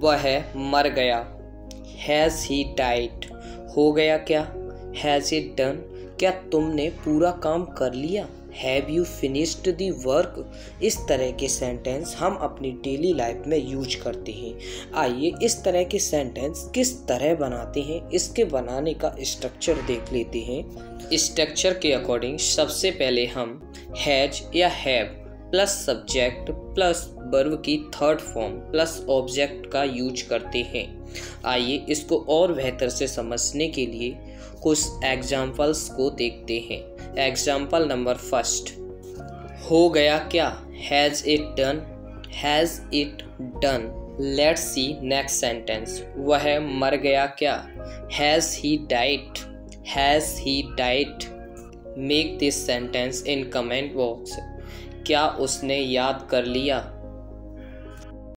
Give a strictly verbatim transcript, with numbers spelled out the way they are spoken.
वह मर गया। हैज़ ही डाइड, हो गया क्या। हैज़ इट डन, क्या तुमने पूरा काम कर लिया। Have you finished the work. इस तरह के सेंटेंस हम अपनी डेली लाइफ में यूज करते हैं। आइए इस तरह के सेंटेंस किस तरह बनाते हैं, इसके बनाने का स्ट्रक्चर देख लेते हैं। स्ट्रक्चर के अकॉर्डिंग सबसे पहले हम हैज या have plus subject plus verb की थर्ड फॉर्म प्लस ऑब्जेक्ट का यूज करते हैं। आइए इसको और बेहतर से समझने के लिए कुछ एग्जाम्पल्स को देखते हैं। एग्जाम्पल नंबर फर्स्ट, हो गया क्या। Has it done, has it done. Let's see next sentence, वह मर गया क्या। Has he died, has he died. Make this sentence in comment box. क्या उसने याद कर लिया।